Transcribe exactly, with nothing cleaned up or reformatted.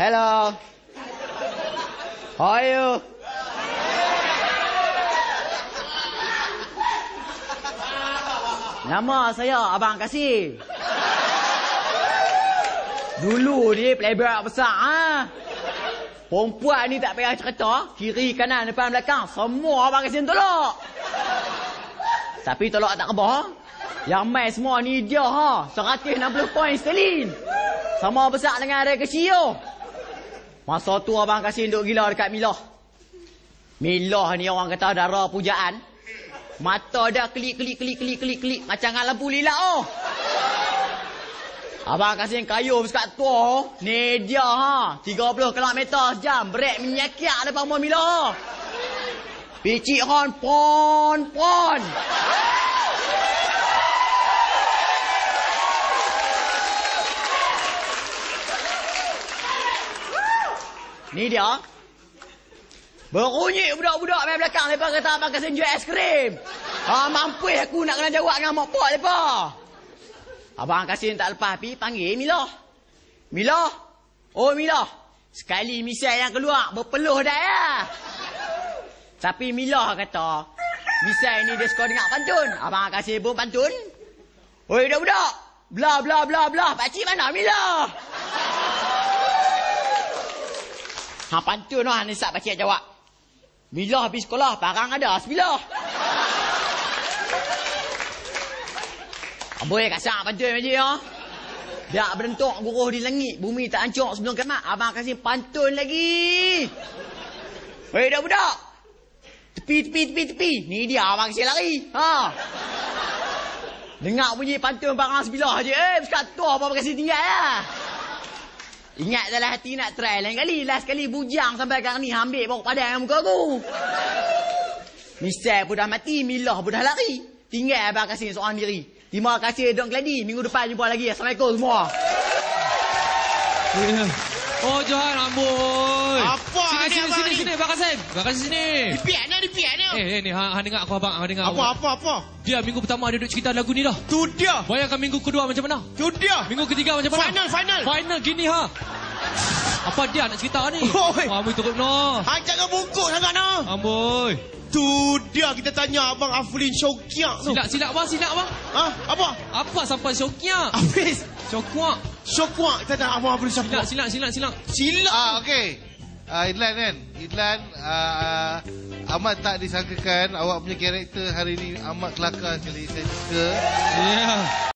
Hello. How are you? Nama saya Abang Kasih. Dulu ni playback besar ha. Perempuan ni tak payah cerita, kiri kanan depan belakang semua Abang Kasih tolak. Tapi tolak tak kebah. Yang main semua ni dia ha, seratus enam puluh poin sterling. Sama besar dengan Ray Kecil. Masa tu Abang Kasih duduk gila dekat Milah. Milah ni orang kata darah pujaan. Mata dah klik klik klik klik klik klik macam dengan lampu lilat oh. Abang Kasih kayu bersekat tua oh. Ni dia ha, tiga puluh kilometer sejam. Brek menyakiak depan rumah Milah. Picik hon pon pon. Ni dia. Berunyi budak-budak main belakang lepas kata Abang Kasih jual es krim. Ha, mampu aku nak kena jawab dengan mak pak lepas. Abang Kasih tak lepas pi panggil Milah. Milah. Oh Milah. Sekali misal yang keluar berpeluh dah ya. Tapi Milah kata, misal ni dia suka dengar pantun. Abang Kasih pun pantun. Oi budak-budak. Bla bla bla bla. Pakcik mana Milah? Ha pantun lah ni sat pakcik jawab. Milah pergi sekolah, parang ada sebilah. Aboy kasar pantun macam ya. Biar berentuk guruh di langit, bumi tak hancur sebelum kiamat. Abang Kasih pantun lagi. Hei budak-budak. Tepi tepi tepi tepi. Ni dia Abang Kasih lari. Ha. Dengar bunyi pantun parang sebilah je. Eh, sekat tu Abang Kasih tinggal lah. Ingat dalam hati nak try lain kali. Last kali bujang sampai sekarang ni ambil bawa padang dengan muka aku. Misal pun dah mati, Milah pun dah lari. Tinggal Abang Kasih seorang diri. Terima kasih Dok Gladi. Minggu depan jumpa lagi. Assalamualaikum semua. Oh Johan amboi. Apa sini, ni sini, abang sini, ni? sini, Abang Kasih. Abang Kasih sini. Dipiak ni, dipiak ni. Eh, eh ni, ha, ha dengar aku abang, ha dengar. Apa, apa, apa? Dia minggu pertama dia duduk cerita lagu ni dah. Tu dia. Bayangkan minggu kedua macam mana? Tu dia. Minggu ketiga macam mana? Final, final. Final gini ha. Apa dia nak cerita ni? Oi. Amboi turut no. Hang jangan bungkuk sangat no. Amboi. Tu dia kita tanya abang Aflin Syaukiak tu. Silap, silap bang, silap bang. Ha? Apa? Apa sampai syokiak? Hafiz. Syokuak. Syaukiak kita tanya abang Aflin Silap, Syaukiak. silap, silap, silap. Silap. Ah, okey. Uh, Idlan kan? Idlan uh, amat tak disangkakan awak punya karakter hari ni amat kelakar sekali. Saya suka. Ya. Yeah.